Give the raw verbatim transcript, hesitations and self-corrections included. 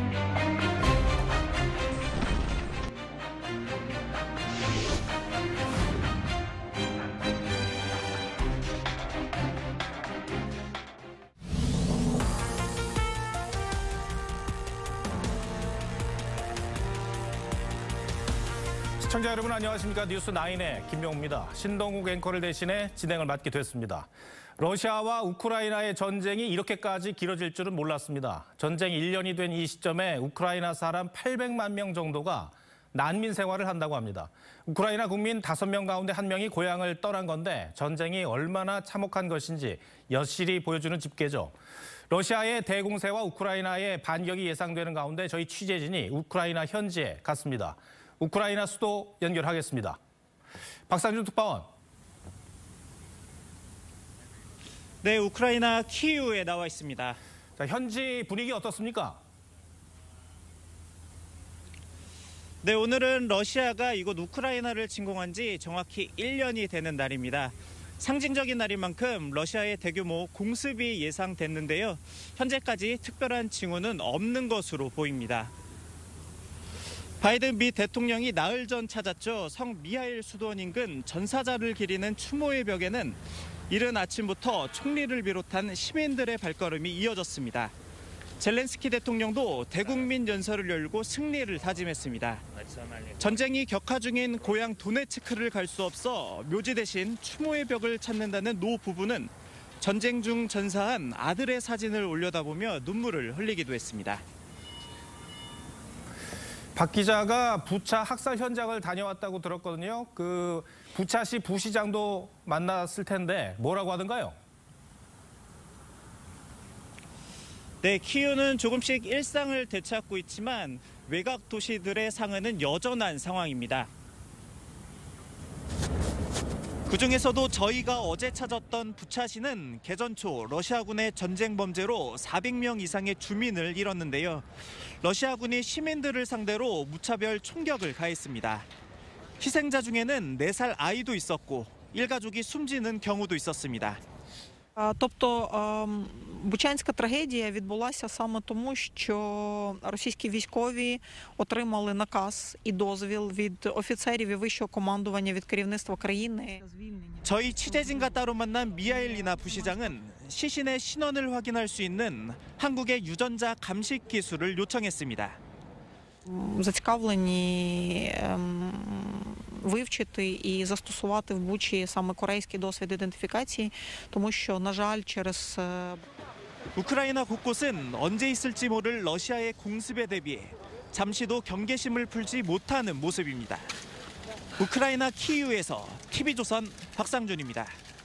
시청자 여러분 안녕하십니까. 뉴스나인의 김명우입니다. 신동욱 앵커를 대신해 진행을 맡게 됐습니다. 러시아와 우크라이나의 전쟁이 이렇게까지 길어질 줄은 몰랐습니다. 전쟁 일 년이 된 이 시점에 우크라이나 사람 팔백만 명 정도가 난민 생활을 한다고 합니다. 우크라이나 국민 다섯 명 가운데 한 명이 고향을 떠난 건데 전쟁이 얼마나 참혹한 것인지 여실히 보여주는 집계죠. 러시아의 대공세와 우크라이나의 반격이 예상되는 가운데 저희 취재진이 우크라이나 현지에 갔습니다. 우크라이나 수도 연결하겠습니다. 박상준 특파원. 네, 우크라이나 키이우에 나와 있습니다. 자, 현지 분위기 어떻습니까? 네, 오늘은 러시아가 이곳 우크라이나를 침공한 지 정확히 일 년이 되는 날입니다. 상징적인 날인 만큼 러시아의 대규모 공습이 예상됐는데요. 현재까지 특별한 징후는 없는 것으로 보입니다. 바이든 미 대통령이 나흘 전 찾았죠. 성 미하일 수도원 인근 전사자를 기리는 추모의 벽에는 이른 아침부터 총리를 비롯한 시민들의 발걸음이 이어졌습니다. 젤렌스키 대통령도 대국민 연설을 열고 승리를 다짐했습니다. 전쟁이 격화 중인 고향 도네츠크를 갈 수 없어 묘지 대신 추모의 벽을 찾는다는 노 부부는 전쟁 중 전사한 아들의 사진을 올려다보며 눈물을 흘리기도 했습니다. 박 기자가 부차 학살 현장을 다녀왔다고 들었거든요. 그 부차시 부시장도 만났을 텐데 뭐라고 하던가요? 네, 키이우는 조금씩 일상을 되찾고 있지만 외곽 도시들의 상흔은 여전한 상황입니다. 그중에서도 저희가 어제 찾았던 부차시는 개전 초 러시아군의 전쟁 범죄로 사백 명 이상의 주민을 잃었는데요. 러시아군이 시민들을 상대로 무차별 총격을 가했습니다. 희생자 중에는 네 살 아이도 있었고 일가족이 숨지는 경우도 있었습니다. Тобто Бучанська трагедія відбулася саме тому, що російські військові отримали наказ і дозвіл від офіцерів і вищого командування від керівництва країни. 저희 취재진과 따로 만난 미하일리나 부시장은 시신의 신원을 확인할 수 있는 한국의 유전자 감식 기술을 요청했습니다. Зацікавлені вивчити і застосувати в Бучі саме корейський досвід ідентифікації, тому що, на жаль, через 우크라이나 곳곳은 언제 있을지 모를 러시아의 공습에 대비해 잠시도 경계심을 풀지 못하는 모습입니다. 우크라이나 키이우에서 티비조선 박상준입니다.